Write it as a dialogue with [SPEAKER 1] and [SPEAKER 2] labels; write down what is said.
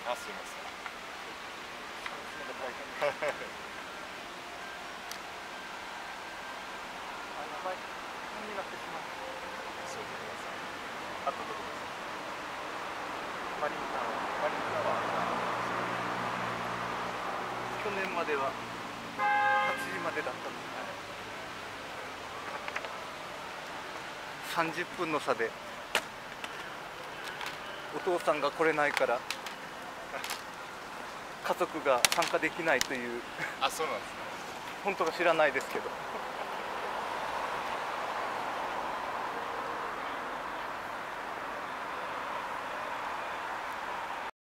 [SPEAKER 1] あ、すいません。
[SPEAKER 2] あ、やばい。本になってしまう。
[SPEAKER 1] そうでください。あとどこですか？
[SPEAKER 2] マリンタワー。
[SPEAKER 1] マリンタワ
[SPEAKER 2] 去年までは8時までだったんです。30分の差でお父さんが来れないから家族が参加できないという。
[SPEAKER 1] ー。あ、そうなんですね。
[SPEAKER 2] 本当か知らないですけど。